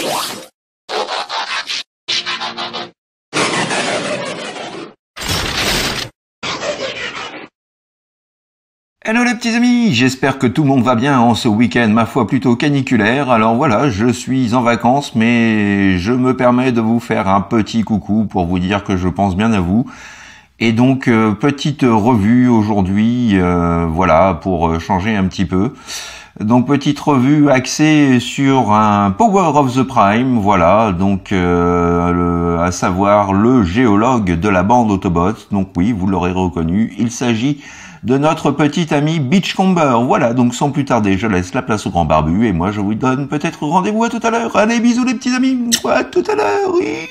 Hello les petits amis, j'espère que tout le monde va bien en ce week-end, ma foi plutôt caniculaire. Alors voilà, je suis en vacances, mais je me permets de vous faire un petit coucou pour vous dire que je pense bien à vous. Et donc, petite revue aujourd'hui, voilà, pour changer un petit peu. Donc, petite revue axée sur un Power of the Prime, voilà, donc à savoir le géologue de la bande Autobots. Donc oui, vous l'aurez reconnu, il s'agit de notre petit ami Beachcomber. Voilà, donc sans plus tarder, je laisse la place au grand barbu et moi je vous donne peut-être rendez-vous à tout à l'heure. Allez, bisous les petits amis, à tout à l'heure.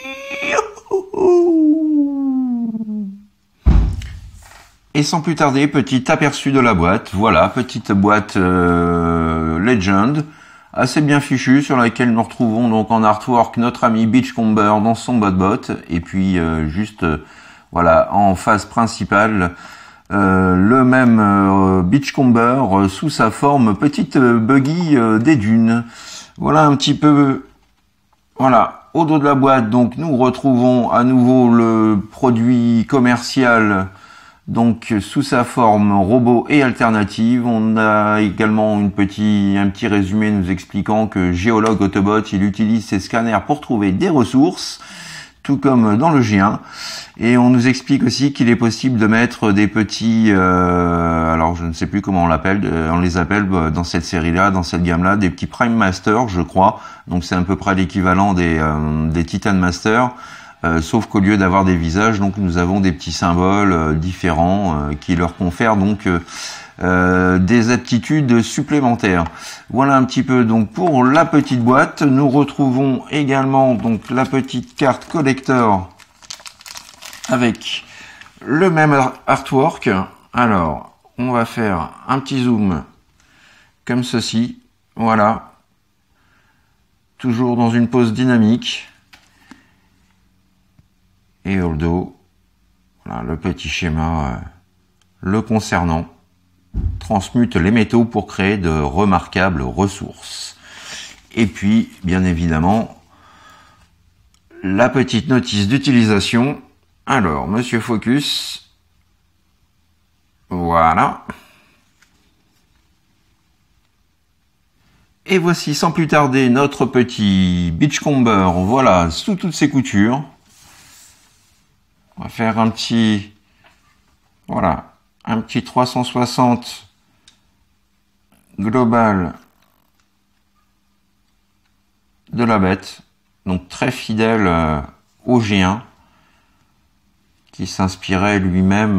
Et sans plus tarder, petit aperçu de la boîte. Voilà, petite boîte Legend, assez bien fichue, sur laquelle nous retrouvons donc en artwork notre ami Beachcomber dans son bot. Et puis juste, voilà, en face principale, le même Beachcomber sous sa forme petite buggy des dunes. Voilà un petit peu, voilà, au dos de la boîte, donc nous retrouvons à nouveau le produit commercial, donc sous sa forme robot et alternative. On a également un petit résumé nous expliquant que Géologue Autobot, il utilise ses scanners pour trouver des ressources, tout comme dans le G1. Et on nous explique aussi qu'il est possible de mettre des petits, alors je ne sais plus comment on les appelle dans cette série-là, dans cette gamme-là, des petits Prime Master, je crois. Donc c'est à peu près l'équivalent des Titan Master, sauf qu'au lieu d'avoir des visages, donc nous avons des petits symboles différents qui leur confèrent donc des aptitudes supplémentaires. Voilà un petit peu donc pour la petite boîte. Nous retrouvons également donc la petite carte collector avec le même artwork. Alors, on va faire un petit zoom comme ceci. Voilà. Toujours dans une pose dynamique. Et au dos, voilà, le petit schéma le concernant. Transmute les métaux pour créer de remarquables ressources. Et puis, bien évidemment, la petite notice d'utilisation. Alors, Monsieur Focus, voilà. Et voici sans plus tarder notre petit Beachcomber, voilà, sous toutes ses coutures. On va faire un petit, voilà, un petit 360 global de la bête, donc très fidèle au G1. Qui s'inspirait lui-même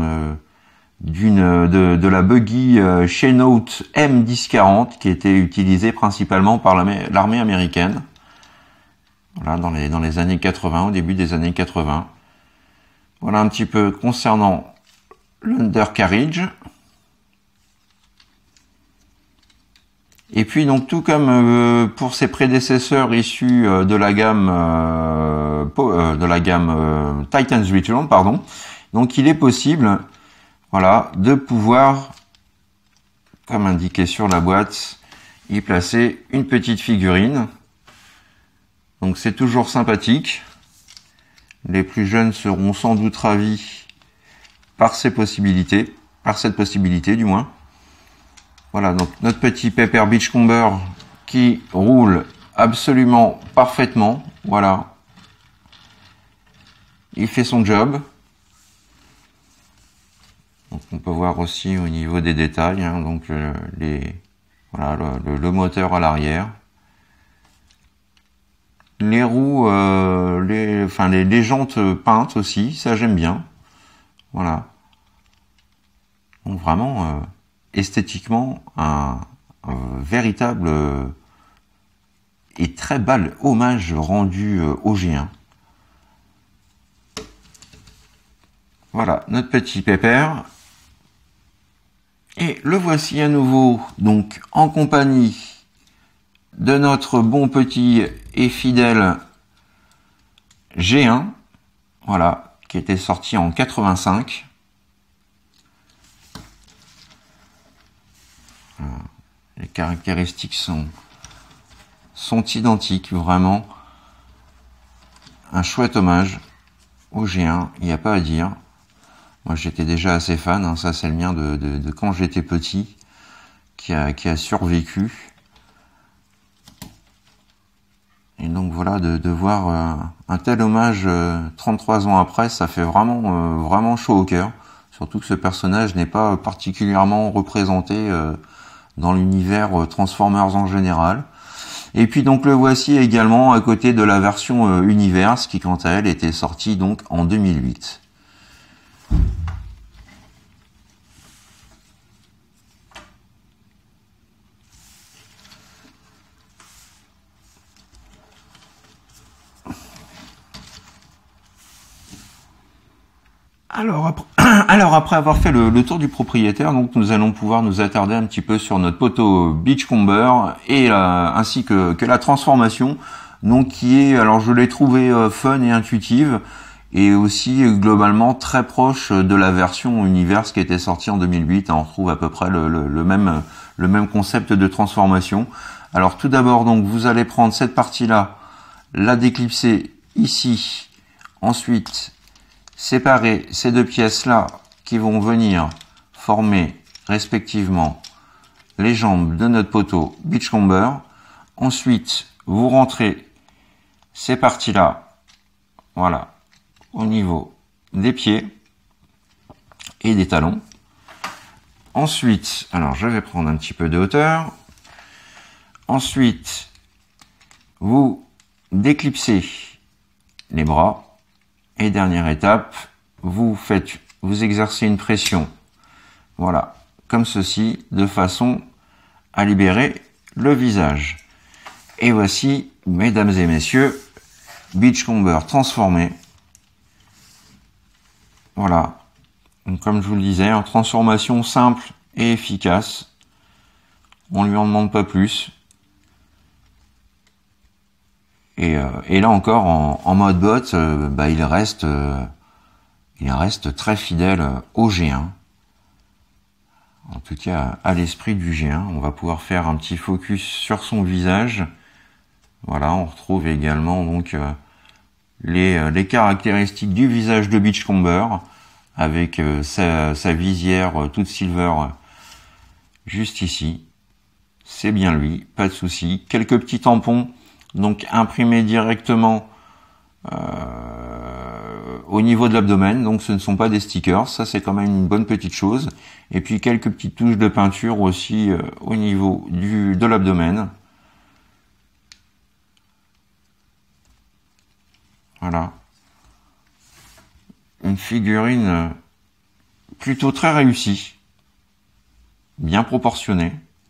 de la buggy Chenoute M1040 qui était utilisée principalement par l'armée américaine. Voilà, dans les années 80, au début des années 80. Voilà un petit peu concernant l'undercarriage. Et puis donc tout comme pour ses prédécesseurs issus de la gamme Titan's Return, pardon. Donc il est possible, voilà, de pouvoir, comme indiqué sur la boîte, y placer une petite figurine. Donc c'est toujours sympathique. Les plus jeunes seront sans doute ravis par cette possibilité du moins. Voilà, donc notre petit Pepper Beachcomber qui roule absolument parfaitement. Voilà. Il fait son job. Donc on peut voir aussi au niveau des détails, hein, donc voilà, le moteur à l'arrière. Les roues, les jantes peintes aussi, ça j'aime bien. Voilà. Donc vraiment, esthétiquement, un véritable et très bel hommage rendu au G1. Voilà, notre petit pépère. Et le voici à nouveau, donc, en compagnie de notre bon petit et fidèle G1. Voilà, qui était sorti en 85. Les caractéristiques sont sont identiques, vraiment. Un chouette hommage au G1, il n'y a pas à dire. Moi j'étais déjà assez fan, hein. Ça c'est le mien de quand j'étais petit, qui a survécu. Et donc voilà, de voir un tel hommage 33 ans après, ça fait vraiment chaud au cœur. Surtout que ce personnage n'est pas particulièrement représenté dans l'univers Transformers en général. Et puis donc le voici également à côté de la version Universe, qui quant à elle était sortie donc en 2008. Alors après avoir fait le tour du propriétaire, donc nous allons pouvoir nous attarder un petit peu sur notre poteau Beachcomber et ainsi que la transformation, donc qui est, alors je l'ai trouvé fun et intuitive, et aussi globalement très proche de la version Universe qui était sortie en 2008. On retrouve à peu près le même concept de transformation. Alors tout d'abord, donc vous allez prendre cette partie-là, la déclipser ici, ensuite séparer ces deux pièces-là qui vont venir former respectivement les jambes de notre poteau Beachcomber. Ensuite, vous rentrez ces parties-là, voilà, au niveau des pieds et des talons. Ensuite, alors je vais prendre un petit peu de hauteur. Ensuite, vous déclipsez les bras. Et dernière étape, vous exercez une pression, voilà, comme ceci, de façon à libérer le visage. Et voici, mesdames et messieurs, Beachcomber transformé. Voilà, donc, comme je vous le disais, en transformation simple et efficace. On lui en demande pas plus. Et là encore, en mode bot, il reste très fidèle au G1. En tout cas, à l'esprit du G1. On va pouvoir faire un petit focus sur son visage. Voilà, on retrouve également donc les caractéristiques du visage de Beachcomber, avec sa visière toute silver juste ici. C'est bien lui, pas de souci. Quelques petits tampons, donc imprimés directement au niveau de l'abdomen, donc ce ne sont pas des stickers, ça c'est quand même une bonne petite chose. Et puis quelques petites touches de peinture aussi au niveau de l'abdomen. Voilà. Une figurine plutôt très réussie, bien proportionnée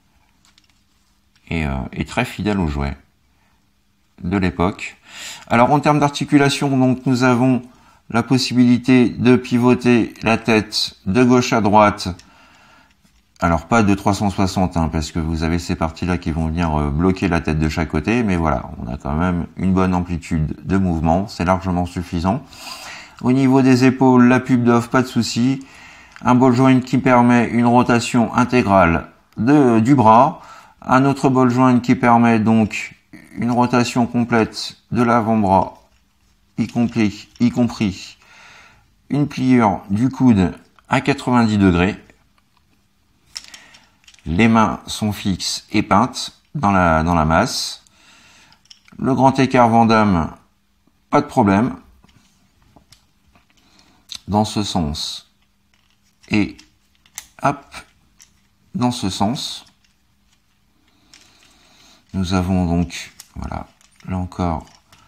et très fidèle aux jouets de l'époque. Alors en termes d'articulation, donc nous avons la possibilité de pivoter la tête de gauche à droite. Alors pas de 360 hein, parce que vous avez ces parties-là qui vont venir bloquer la tête de chaque côté, mais voilà, on a quand même une bonne amplitude de mouvement, c'est largement suffisant. Au niveau des épaules, la pub d'off, pas de souci. Un ball joint qui permet une rotation intégrale du bras. Un autre ball joint qui permet donc une rotation complète de l'avant-bras, y compris une pliure du coude à 90 degrés. Les mains sont fixes et peintes dans la masse. Le grand écart Van Damme, pas de problème. Dans ce sens. Et hop, dans ce sens. Nous avons donc, voilà, là encore,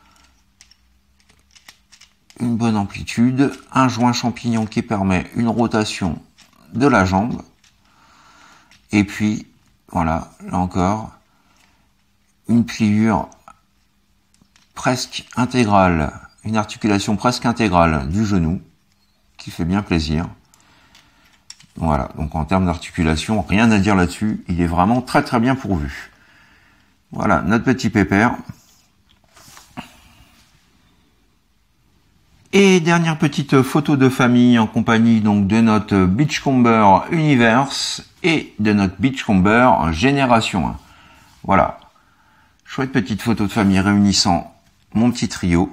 une bonne amplitude, un joint champignon qui permet une rotation de la jambe, et puis, voilà, là encore, une pliure presque intégrale, une articulation presque intégrale du genou, qui fait bien plaisir. Voilà, donc en termes d'articulation, rien à dire là-dessus, il est vraiment très très bien pourvu. Voilà, notre petit pépère. Et dernière petite photo de famille en compagnie donc de notre Beachcomber Universe et de notre Beachcomber Génération 1. Voilà. Chouette petite photo de famille réunissant mon petit trio.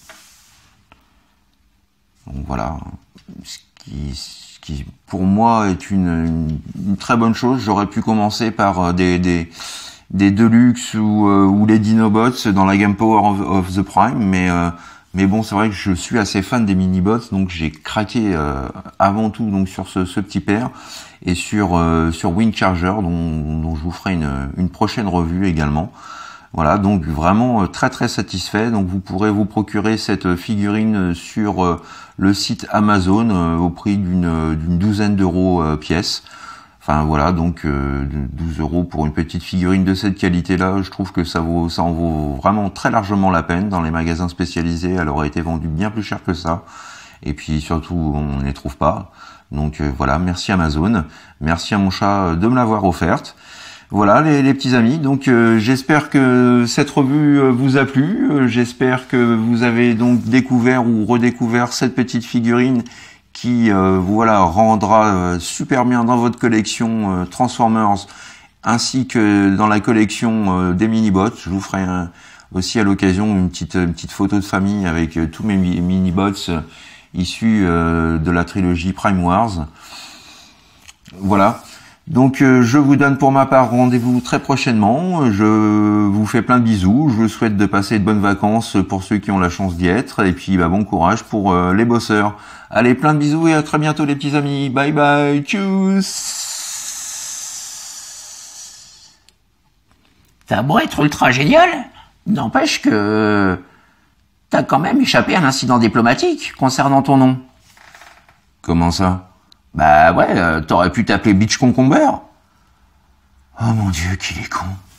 Donc voilà, ce qui pour moi est une très bonne chose. J'aurais pu commencer par des Deluxe ou les Dinobots dans la gamme Power of the Prime, mais bon, c'est vrai que je suis assez fan des mini-bots, donc j'ai craqué avant tout donc sur ce petit pair et sur Wind Charger dont je vous ferai une prochaine revue également. Voilà, donc vraiment très très satisfait. Donc vous pourrez vous procurer cette figurine sur le site Amazon au prix d'une douzaine d'euros pièce. Enfin voilà, donc 12 euros pour une petite figurine de cette qualité-là, je trouve que ça en vaut vraiment très largement la peine. Dans les magasins spécialisés, elle aurait été vendue bien plus cher que ça. Et puis surtout, on ne les trouve pas. Donc voilà, merci Amazon, merci à mon chat de me l'avoir offerte. Voilà les petits amis, donc j'espère que cette revue vous a plu, j'espère que vous avez donc découvert ou redécouvert cette petite figurine qui voilà rendra super bien dans votre collection Transformers ainsi que dans la collection des mini-bots. Je vous ferai aussi à l'occasion une petite photo de famille avec tous mes mini-bots issus de la trilogie Prime Wars. Voilà. Donc je vous donne pour ma part rendez-vous très prochainement. Je vous fais plein de bisous. Je vous souhaite de passer de bonnes vacances pour ceux qui ont la chance d'y être. Et puis bon courage pour les bosseurs. Allez, plein de bisous et à très bientôt les petits amis. Bye bye. Tchuss. T'as beau être ultra génial, n'empêche que t'as quand même échappé à un incident diplomatique concernant ton nom. Comment ça? Bah ouais, t'aurais pu t'appeler Beach Concomber. Oh mon Dieu, qu'il est con.